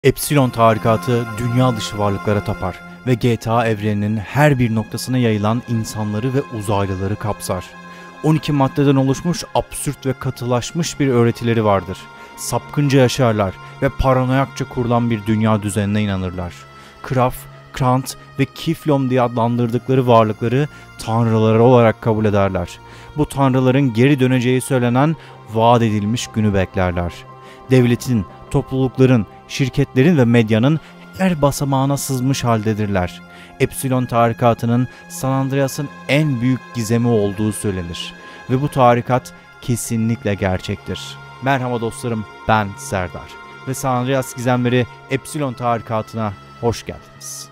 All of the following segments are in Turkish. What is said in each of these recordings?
Epsilon tarikatı dünya dışı varlıklara tapar ve GTA evreninin her bir noktasına yayılan insanları ve uzaylıları kapsar. 12 maddeden oluşmuş absürt ve katılaşmış bir öğretileri vardır. Sapkınca yaşarlar ve paranoyakça kurulan bir dünya düzenine inanırlar. Kraf, Krant ve Kiflom diye adlandırdıkları varlıkları tanrıları olarak kabul ederler. Bu tanrıların geri döneceği söylenen vaat edilmiş günü beklerler. Devletin, toplulukların, şirketlerin ve medyanın her basamağına sızmış haldedirler. Epsilon tarikatının San Andreas'ın en büyük gizemi olduğu söylenir. Ve bu tarikat kesinlikle gerçektir. Merhaba dostlarım, ben Serdar. Ve San Andreas gizemleri Epsilon tarikatına hoş geldiniz.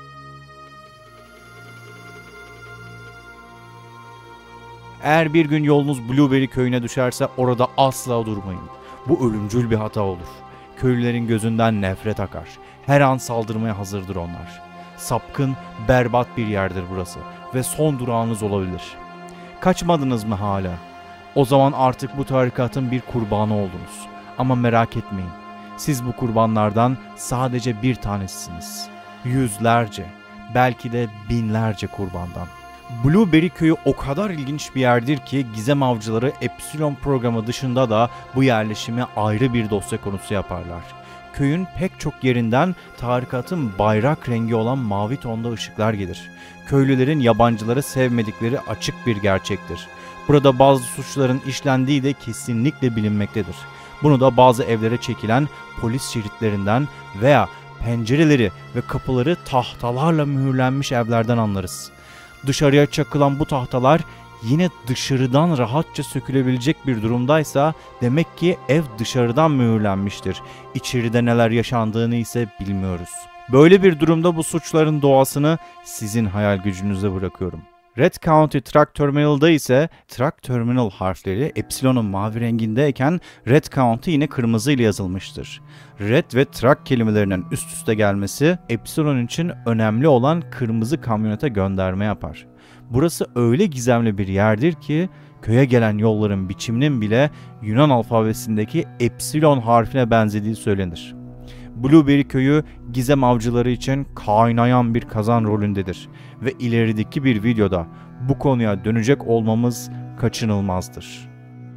Eğer bir gün yolunuz Blueberry köyüne düşerse orada asla durmayın. Bu ölümcül bir hata olur. Köylülerin gözünden nefret akar. Her an saldırmaya hazırdır onlar. Sapkın, berbat bir yerdir burası ve son durağınız olabilir. Kaçmadınız mı hala? O zaman artık bu tarikatın bir kurbanı oldunuz. Ama merak etmeyin. Siz bu kurbanlardan sadece bir tanesisiniz. Yüzlerce, belki de binlerce kurbandan. Blueberry köyü o kadar ilginç bir yerdir ki gizem avcıları Epsilon programı dışında da bu yerleşimi ayrı bir dosya konusu yaparlar. Köyün pek çok yerinden tarikatın bayrak rengi olan mavi tonda ışıklar gelir. Köylülerin yabancıları sevmedikleri açık bir gerçektir. Burada bazı suçların işlendiği de kesinlikle bilinmektedir. Bunu da bazı evlere çekilen polis şeritlerinden veya pencereleri ve kapıları tahtalarla mühürlenmiş evlerden anlarız. Dışarıya çakılan bu tahtalar yine dışarıdan rahatça sökülebilecek bir durumdaysa demek ki ev dışarıdan mühürlenmiştir. İçeride neler yaşandığını ise bilmiyoruz. Böyle bir durumda bu suçların doğasını sizin hayal gücünüze bırakıyorum. Red County Truck Terminal'da ise Truck Terminal harfleri Epsilon'un mavi rengindeyken Red County yine kırmızı ile yazılmıştır. Red ve Truck kelimelerinin üst üste gelmesi Epsilon için önemli olan kırmızı kamyonete gönderme yapar. Burası öyle gizemli bir yerdir ki köye gelen yolların biçiminin bile Yunan alfabesindeki Epsilon harfine benzediği söylenir. Blueberry köyü gizem avcıları için kaynayan bir kazan rolündedir ve ilerideki bir videoda bu konuya dönecek olmamız kaçınılmazdır.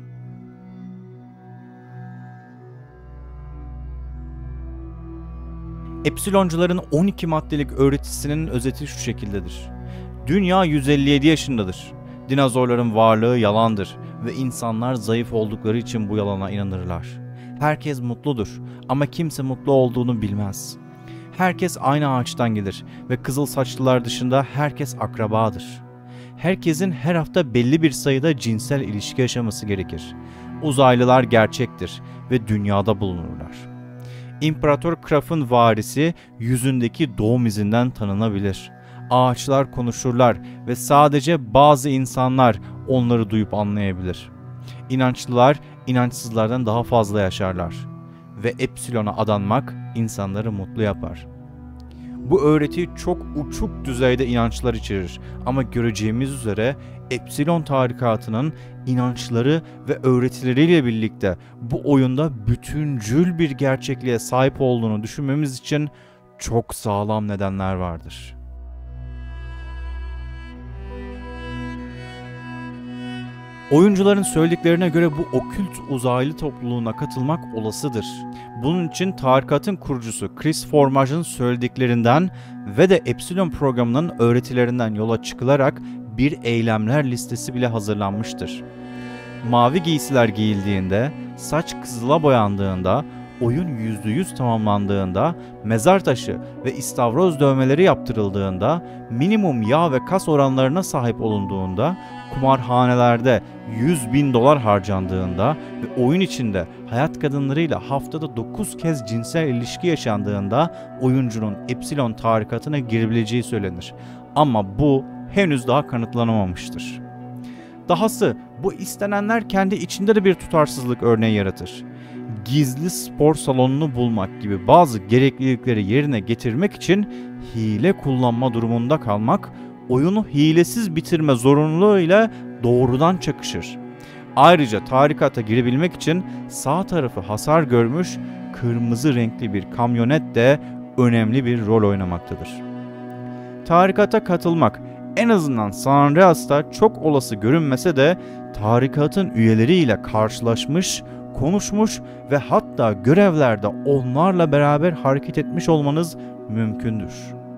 Epsiloncuların 12 maddelik öğretisinin özeti şu şekildedir. Dünya 157 yaşındadır. Dinozorların varlığı yalandır ve insanlar zayıf oldukları için bu yalana inanırlar. Herkes mutludur ama kimse mutlu olduğunu bilmez. Herkes aynı ağaçtan gelir ve kızıl saçlılar dışında herkes akrabadır. Herkesin her hafta belli bir sayıda cinsel ilişki yaşaması gerekir. Uzaylılar gerçektir ve dünyada bulunurlar. İmparator Kraf'ın varisi yüzündeki doğum izinden tanınabilir. Ağaçlar konuşurlar ve sadece bazı insanlar onları duyup anlayabilir. İnançlılar inançsızlardan daha fazla yaşarlar ve Epsilon'a adanmak insanları mutlu yapar. Bu öğreti çok uçuk düzeyde inançlar içerir ama göreceğimiz üzere Epsilon tarikatının inançları ve öğretileriyle birlikte bu oyunda bütüncül bir gerçekliğe sahip olduğunu düşünmemiz için çok sağlam nedenler vardır. Oyuncuların söylediklerine göre bu okült uzaylı topluluğuna katılmak olasıdır. Bunun için tarikatın kurucusu Chris Formage'ın söylediklerinden ve de Epsilon programının öğretilerinden yola çıkılarak bir eylemler listesi bile hazırlanmıştır. Mavi giysiler giyildiğinde, saç kızıla boyandığında, oyun %100 tamamlandığında, mezar taşı ve istavroz dövmeleri yaptırıldığında, minimum yağ ve kas oranlarına sahip olunduğunda, kumarhanelerde $100.000 harcandığında ve oyun içinde hayat kadınlarıyla haftada 9 kez cinsel ilişki yaşandığında oyuncunun Epsilon tarikatına girebileceği söylenir. Ama bu henüz daha kanıtlanamamıştır. Dahası bu istenenler kendi içinde de bir tutarsızlık örneği yaratır. Gizli spor salonunu bulmak gibi bazı gereklilikleri yerine getirmek için hile kullanma durumunda kalmak, oyunu hilesiz bitirme zorunluluğuyla doğrudan çakışır. Ayrıca tarikata girebilmek için sağ tarafı hasar görmüş kırmızı renkli bir kamyonet de önemli bir rol oynamaktadır. Tarikata katılmak en azından San Andreas'ta çok olası görünmese de tarikatın üyeleriyle karşılaşmış, konuşmuş ve hatta görevlerde onlarla beraber hareket etmiş olmanız mümkündür.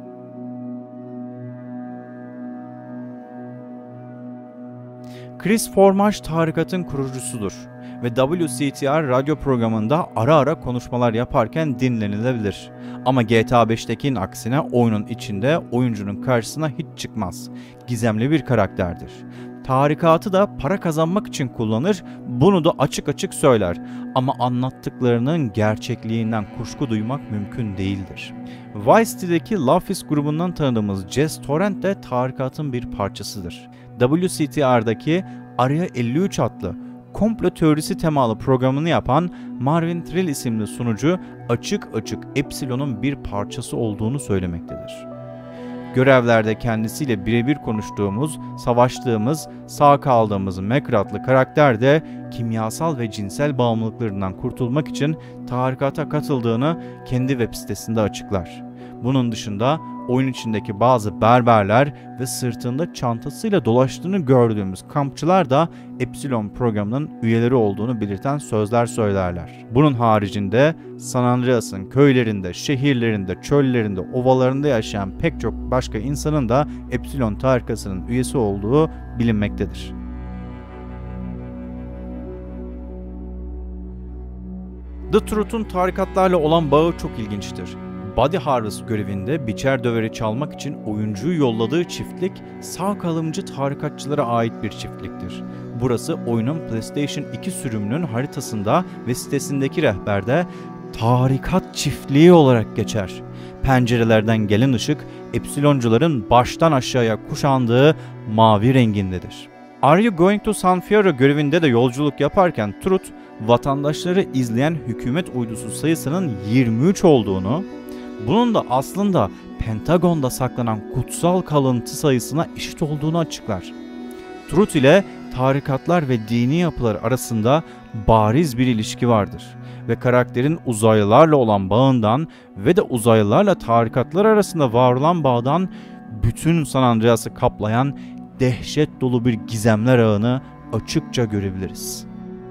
Chris Formage tarikatın kurucusudur ve WCTR radyo programında ara ara konuşmalar yaparken dinlenilebilir. Ama GTA 5'tekinin aksine oyunun içinde oyuncunun karşısına hiç çıkmaz. Gizemli bir karakterdir. Tarikatı da para kazanmak için kullanır, bunu da açık açık söyler. Ama anlattıklarının gerçekliğinden kuşku duymak mümkün değildir. Vice City'deki Love Is grubundan tanıdığımız Jess Torrent de tarikatın bir parçasıdır. WCTR'daki Area 53 adlı komplo teorisi temalı programını yapan Marvin Trill isimli sunucu açık açık Epsilon'un bir parçası olduğunu söylemektedir. Görevlerde kendisiyle birebir konuştuğumuz, savaştığımız, sağ kaldığımız Mac adlı karakter de kimyasal ve cinsel bağımlılıklarından kurtulmak için tarikata katıldığını kendi web sitesinde açıklar. Bunun dışında oyun içindeki bazı berberler ve sırtında çantasıyla dolaştığını gördüğümüz kampçılar da Epsilon programının üyeleri olduğunu belirten sözler söylerler. Bunun haricinde San Andreas'ın köylerinde, şehirlerinde, çöllerinde, ovalarında yaşayan pek çok başka insanın da Epsilon tarikasının üyesi olduğu bilinmektedir. The Truth'un tarikatlarla olan bağı çok ilginçtir. Body Harvest görevinde biçer döveri çalmak için oyuncuyu yolladığı çiftlik sağ kalımcı tarikatçılara ait bir çiftliktir. Burası oyunun PlayStation 2 sürümünün haritasında ve sitesindeki rehberde tarikat çiftliği olarak geçer. Pencerelerden gelen ışık Epsiloncuların baştan aşağıya kuşandığı mavi rengindedir. Are You Going to San Fierro görevinde de yolculuk yaparken Truth, vatandaşları izleyen hükümet uydusu sayısının 23 olduğunu, bunun da aslında Pentagon'da saklanan kutsal kalıntı sayısına eşit olduğunu açıklar. Truth ile tarikatlar ve dini yapılar arasında bariz bir ilişki vardır ve karakterin uzaylılarla olan bağından ve de uzaylılarla tarikatlar arasında var olan bağdan bütün San Andreas'ı kaplayan dehşet dolu bir gizemler ağını açıkça görebiliriz.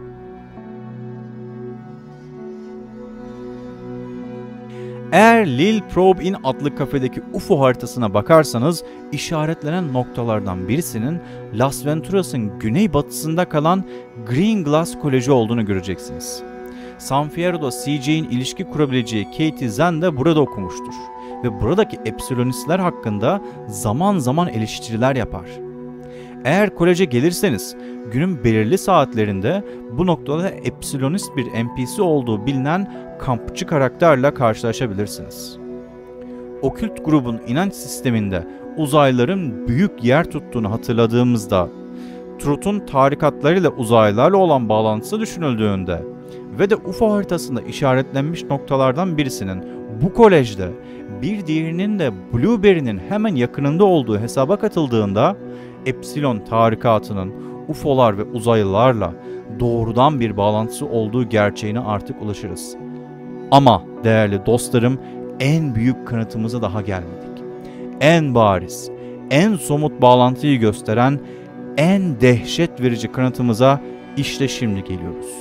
Eğer Lil Probe Inn adlı kafedeki UFO haritasına bakarsanız işaretlenen noktalardan birisinin Las Venturas'ın güneybatısında kalan Green Glass Koleji olduğunu göreceksiniz. San Fierro'da CJ'in ilişki kurabileceği Katie Zen de burada okumuştur ve buradaki Epsilonistler hakkında zaman zaman eleştiriler yapar. Eğer koleje gelirseniz günün belirli saatlerinde bu noktada Epsilonist bir NPC olduğu bilinen kampçı karakterle karşılaşabilirsiniz. Okült grubun inanç sisteminde uzaylıların büyük yer tuttuğunu hatırladığımızda, Truth'un tarikatlarıyla uzaylılarla olan bağlantısı düşünüldüğünde ve de UFO haritasında işaretlenmiş noktalardan birisinin bu kolejde, bir diğerinin de Blueberry'nin hemen yakınında olduğu hesaba katıldığında Epsilon tarikatının UFO'lar ve uzaylılarla doğrudan bir bağlantısı olduğu gerçeğine artık ulaşırız. Ama değerli dostlarım, en büyük kanıtımıza daha gelmedik. En bariz, en somut bağlantıyı gösteren, en dehşet verici kanıtımıza işte şimdi geliyoruz.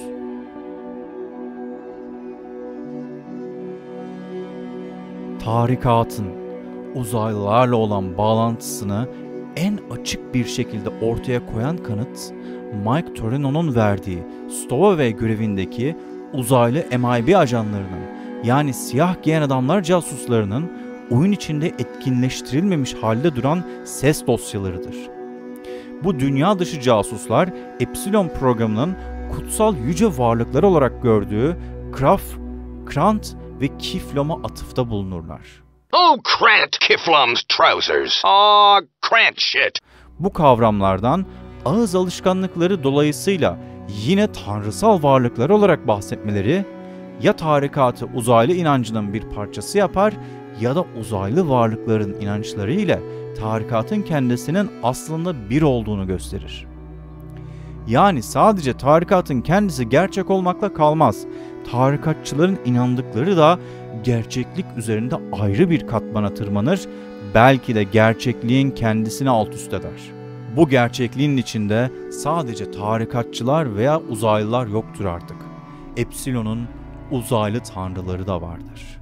Tarikatın uzaylılarla olan bağlantısını en açık bir şekilde ortaya koyan kanıt, Mike Torino'nun verdiği Stowaway görevindeki uzaylı MIB ajanlarının, yani siyah giyen adamlar casuslarının oyun içinde etkinleştirilmemiş halde duran ses dosyalarıdır. Bu dünya dışı casuslar Epsilon programının kutsal yüce varlıklar olarak gördüğü Kraf, Krant ve Kiflom'a atıfta bulunurlar. Oh, Krant Kiflom's trousers. Oh, Krant shit. Bu kavramlardan ağız alışkanlıkları dolayısıyla yine tanrısal varlıklar olarak bahsetmeleri ya tarikatı uzaylı inancının bir parçası yapar ya da uzaylı varlıkların inançları ile tarikatın kendisinin aslında bir olduğunu gösterir. Yani sadece tarikatın kendisi gerçek olmakla kalmaz. tarikatçıların inandıkları da gerçeklik üzerinde ayrı bir katmana tırmanır, belki de gerçekliğin kendisini alt üst eder. Bu gerçekliğin içinde sadece tarikatçılar veya uzaylılar yoktur artık. Epsilon'un uzaylı tanrıları da vardır.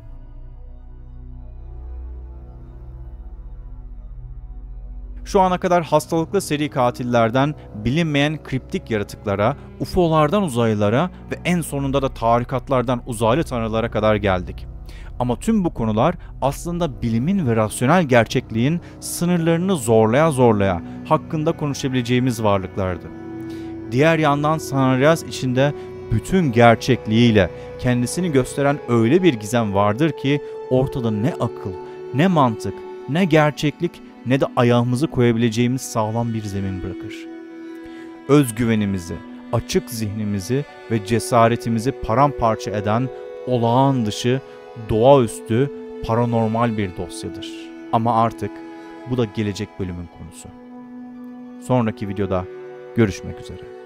Şu ana kadar hastalıklı seri katillerden bilinmeyen kriptik yaratıklara, UFO'lardan uzaylılara ve en sonunda da tarikatlardan uzaylı tanrılara kadar geldik. Ama tüm bu konular aslında bilimin ve rasyonel gerçekliğin sınırlarını zorlaya zorlaya hakkında konuşabileceğimiz varlıklardı. Diğer yandan San Andreas içinde bütün gerçekliğiyle kendisini gösteren öyle bir gizem vardır ki ortada ne akıl, ne mantık, ne gerçeklik ne de ayağımızı koyabileceğimiz sağlam bir zemin bırakır. Özgüvenimizi, açık zihnimizi ve cesaretimizi paramparça eden olağan dışı, doğaüstü, paranormal bir dosyadır. Ama artık bu da gelecek bölümün konusu. Sonraki videoda görüşmek üzere.